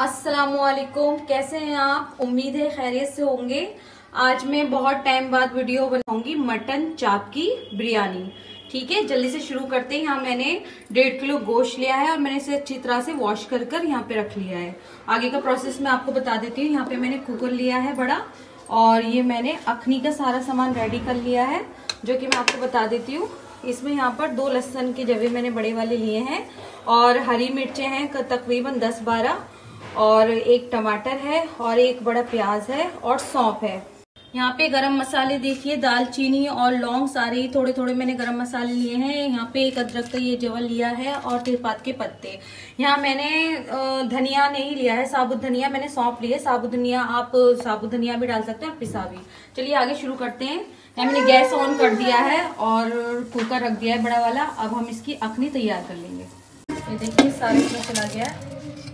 अस्सलामुअलैकुम, कैसे हैं आप? उम्मीद है खैरियत से होंगे। आज मैं बहुत टाइम बाद वीडियो बनाऊंगी मटन चाप की बिरयानी। ठीक है, जल्दी से शुरू करते हैं। यहाँ मैंने 1.5 किलो गोश्त लिया है और मैंने इसे अच्छी तरह से वॉश कर कर यहाँ पे रख लिया है। आगे का प्रोसेस मैं आपको बता देती हूँ। यहाँ पे मैंने कुकर लिया है बड़ा, और ये मैंने अखनी का सारा सामान रेडी कर लिया है, जो कि मैं आपको बता देती हूँ। इसमें यहाँ पर 2 लहसुन के जवे मैंने बड़े वाले लिए हैं, और हरी मिर्चें हैं तकरीबन 10-12, और 1 टमाटर है, और 1 बड़ा प्याज है, और सौंफ है। यहाँ पे गरम मसाले देखिए, दालचीनी और लौंग सारे ही थोड़े थोड़े मैंने गरम मसाले लिए हैं। यहाँ पे 1 अदरक का ये जवल लिया है, और तेजपात के पत्ते। यहाँ मैंने धनिया नहीं लिया है, साबुत धनिया। मैंने सौंफ लिया है, साबुत धनिया आप साबुत धनिया भी डाल सकते हैं और पिसा भी। चलिए आगे शुरू करते हैं। यहाँ मैंने गैस ऑन कर दिया है और कुकर रख दिया है बड़ा वाला। अब हम इसकी अखनी तैयार कर लेंगे। ये देखिए सारा इसमें चला गया है,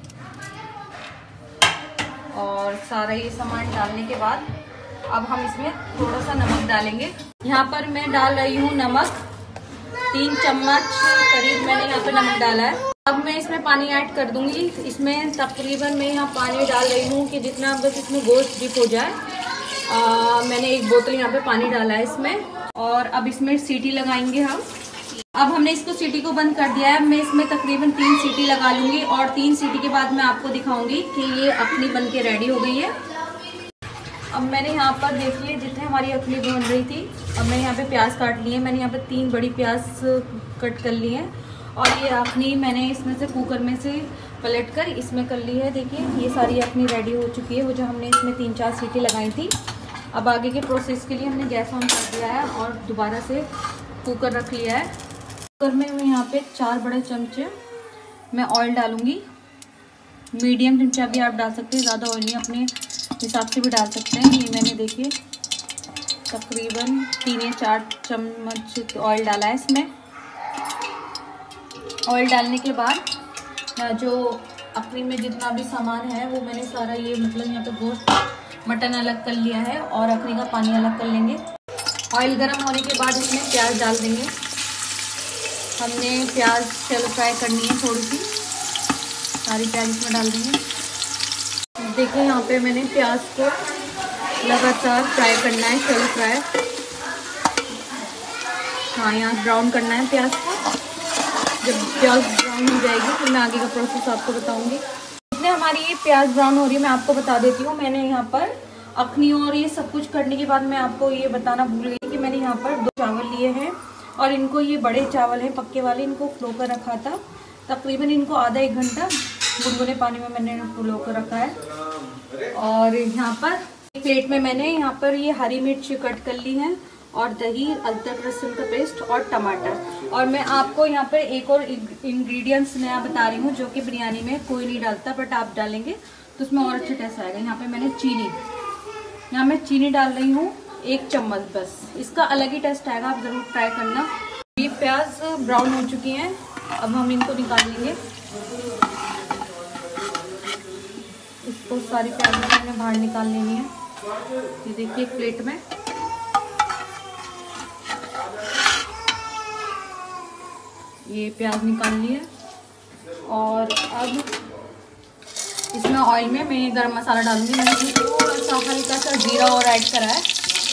और सारा ये सामान डालने के बाद अब हम इसमें थोड़ा सा नमक डालेंगे। यहाँ पर मैं डाल रही हूँ नमक, 3 चम्मच करीब मैंने यहाँ पे नमक डाला है। अब मैं इसमें पानी ऐड कर दूंगी। इसमें तकरीबन मैं यहाँ पानी डाल रही हूँ कि जितना बस इसमें गोश्त डिप हो जाए। मैंने 1 बोतल यहाँ पे पानी डाला है इसमें, और अब इसमें सीटी लगाएंगे हम। अब हमने इसको सीटी को बंद कर दिया है। मैं इसमें तकरीबन 3 सीटी लगा लूंगी, और 3 सीटी के बाद मैं आपको दिखाऊंगी कि ये अखनी बन के रेडी हो गई है। अब मैंने यहाँ पर देखिए जितने हमारी अखनी बन रही थी, अब मैंने यहाँ पे प्याज काट लिए। मैंने यहाँ पे 3 बड़ी प्याज कट कर ली है, और ये अखनी मैंने इसमें से कुकर में से पलट कर इसमें कर ली है। देखिए ये सारी अखनी रेडी हो चुकी है, वो जो हमने इसमें 3-4 सीटी लगाई थी। अब आगे के प्रोसेस के लिए हमने गैस ऑन कर दिया है और दोबारा से कुकर रख लिया है। कुकर में मैं यहाँ पे 4 बड़े चमचे मैं ऑयल डालूंगी। मीडियम चमचा भी आप डाल सकते हैं, ज़्यादा ऑयल नहीं, अपने हिसाब से भी डाल सकते हैं। ये मैंने देखिए तकरीबन 3 या 4 चम्मच ऑयल डाला है इसमें। ऑयल डालने के बाद जो अखनी में जितना भी सामान है वो मैंने सारा ये मतलब यहाँ पे गोश्त मटन अलग कर लिया है, और अखनी का पानी अलग कर लेंगे। ऑयल गर्म होने के बाद इसमें प्याज डाल देंगे। हमने प्याज शैलो फ्राई करनी है थोड़ी सी, सारी प्याज इसमें डाल देंगे। देखिए यहाँ पे मैंने प्याज को लगातार फ्राई करना है, शैलो फ्राई। हाँ, यहाँ ब्राउन करना है प्याज को। जब प्याज ब्राउन हो जाएगी फिर मैं आगे का प्रोसेस आपको बताऊंगी। इसलिए हमारी ये प्याज ब्राउन हो रही है, मैं आपको बता देती हूँ। मैंने यहाँ पर अखनी और ये सब कुछ करने के बाद मैं आपको ये बताना भूल गई कि मैंने यहाँ पर 2 चावल लिए हैं, और इनको ये बड़े चावल हैं पक्के वाले, इनको फ्लो कर रखा था। तकरीबन इनको आधा 1 घंटा गुनगुने पानी में मैंने फ्लो कर रखा है। और यहाँ पर प्लेट में मैंने यहाँ पर ये हरी मिर्च कट कर ली है, और दही, अदरक लहसुन का पेस्ट, और टमाटर। और मैं आपको यहाँ पर एक और इंग्रेडिएंट्स नया बता रही हूँ, जो कि बिरयानी में कोई नहीं डालता, बट आप डालेंगे तो उसमें और अच्छा टेस्ट आएगा। यहाँ पे मैंने यहाँ मैं चीनी डाल रही हूँ 1 चम्मच बस। इसका अलग ही टेस्ट आएगा, आप ज़रूर ट्राई करना। ये प्याज ब्राउन हो चुकी हैं, अब हम इनको निकाल लेंगे। इसको सारी प्याज हमने बाहर निकाल लेनी है। ये देखिए एक प्लेट में ये प्याज निकाल ली है, और अब इसमें ऑयल में मैं गरम मसाला डालूंगी। मैंने थोड़ा सा हल्का सा जीरा और ऐड करा है,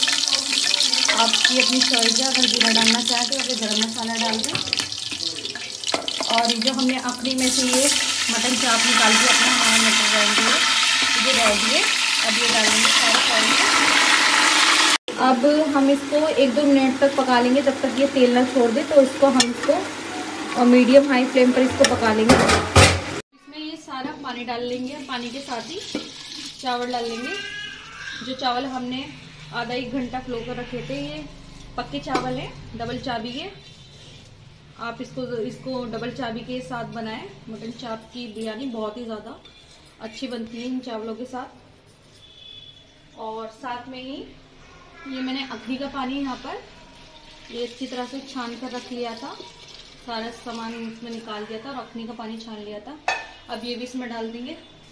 आपकी अपनी चॉइस है। अगर जीरा डालना चाहे तो अगर गरम मसाला डाल दें। और जो हमने अखनी में से ये मटन चाप निकाल के अपना हमारा मटन रेडी है, ये रेडी है। अब ये डालेंगे सारे ऑयल। अब हम इसको 1-2 मिनट तक पका लेंगे, जब तक ये तेल ना छोड़ दे। तो इसको हम इसको मीडियम हाई फ्लेम पर इसको पका लेंगे। इसमें ये सारा पानी डाल लेंगे, पानी के साथ ही चावल डाल लेंगे। जो चावल हमने आधा 1 घंटा फ्लो कर रखे थे, ये पक्के चावल हैं, डबल चाबी के। आप इसको डबल चाबी के साथ बनाएं। मटन चाप की बिरयानी बहुत ही ज़्यादा अच्छी बनती है इन चावलों के साथ। और साथ में ही ये मैंने अखनी का पानी यहाँ पर ये अच्छी तरह से छान कर रख लिया था, सारा सामान इसमें निकाल दिया था और अखनी का पानी छान लिया था। अब ये भी इसमें डाल देंगे,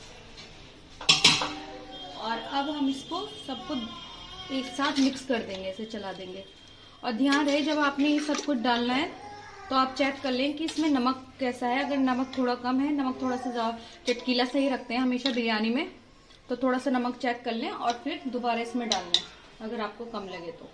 और अब हम इसको सबको एक साथ मिक्स कर देंगे, ऐसे चला देंगे। और ध्यान रहे जब आपने ये सब कुछ डालना है तो आप चेक कर लें कि इसमें नमक कैसा है। अगर नमक थोड़ा कम है, नमक थोड़ा सा ज़्यादा चटकीला सही रखते हैं हमेशा बिरयानी में, तो थोड़ा सा नमक चेक कर लें और फिर दोबारा इसमें डाल लें अगर आपको कम लगे तो।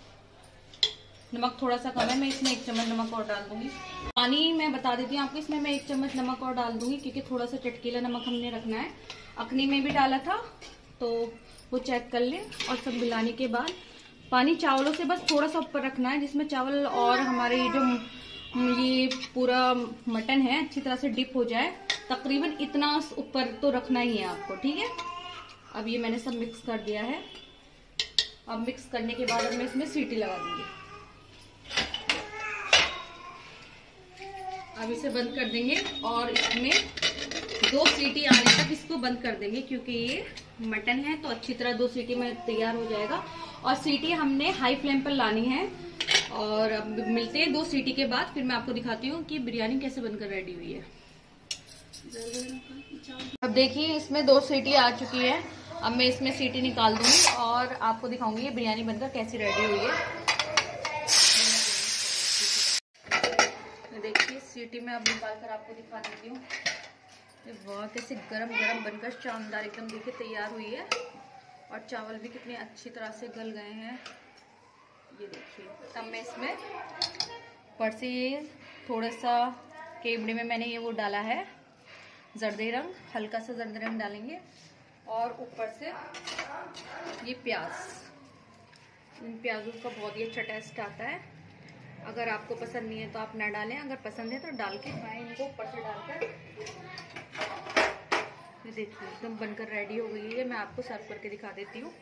नमक थोड़ा सा कम है, मैं इसमें 1 चम्मच नमक और डाल दूंगी। पानी मैं बता देती हूँ आपको, इसमें मैं 1 चम्मच नमक और डाल दूंगी क्योंकि थोड़ा सा चटकीला नमक हमने रखना है। अखनी में भी डाला था तो वो चेक कर लें। और सब मिलाने के बाद पानी चावलों से बस थोड़ा सा ऊपर रखना है, जिसमें चावल और हमारे ये पूरा मटन है अच्छी तरह से डिप हो जाए। तकरीबन इतना ऊपर तो रखना ही है आपको, ठीक है। अब ये मैंने सब मिक्स कर दिया है। अब मिक्स करने के बाद अब मैं इसमें सीटी लगा दूंगी। अब इसे बंद कर देंगे और इसमें 2 सीटी आने तक इसको बंद कर देंगे क्योंकि ये मटन है तो अच्छी तरह 2 सीटी में तैयार हो जाएगा। और सीटी हमने हाई फ्लेम पर लानी है। और अब मिलते हैं 2 सीटी के बाद, फिर मैं आपको दिखाती हूँ कि बिरयानी कैसे बनकर रेडी हुई है। अब देखिए इसमें 2 सीटी आ चुकी है। अब मैं इसमें सीटी निकाल दूंगी और आपको दिखाऊंगी ये बिरयानी बनकर कैसी रेडी हुई है। देखिए सीटी में अब निकाल कर आपको दिखा देती हूँ। ये बहुत ऐसे गरम गरम बनकर शानदार एकदम देखिए तैयार हुई है। और चावल भी कितने अच्छी तरह से गल गए हैं, ये देखिए। तब मैं इसमें ऊपर से ये थोड़ा सा केवड़े में मैंने ये वो डाला है जर्दे रंग, हल्का सा जर्दे रंग डालेंगे। और ऊपर से ये प्याज, इन प्याजों का बहुत ही अच्छा टेस्ट आता है। अगर आपको पसंद नहीं है तो आप ना डालें, अगर पसंद है तो डाल के खाएं इनको ऊपर से डालकर। ये देखिए एकदम बनकर रेडी हो गई है। मैं आपको सर्व करके दिखा देती हूँ।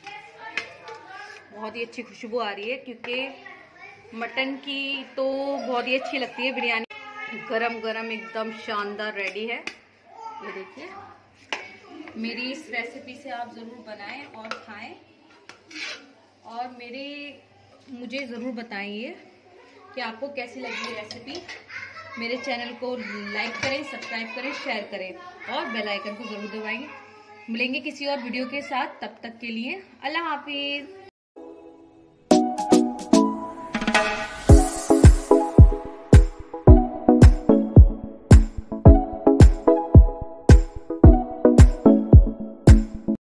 बहुत ही अच्छी खुशबू आ रही है क्योंकि मटन की तो बहुत ही अच्छी लगती है बिरयानी। गरम गरम एकदम शानदार रेडी है। ये देखिए मेरी इस रेसिपी से आप ज़रूर बनाएं और खाएं। और मुझे ज़रूर बताइए कि आपको कैसी लगी ये रेसिपी। मेरे चैनल को लाइक करें, सब्सक्राइब करें, शेयर करें और बेल आइकन को ज़रूर दबाएं। मिलेंगे किसी और वीडियो के साथ, तब तक के लिए अल्लाह हाफिज़।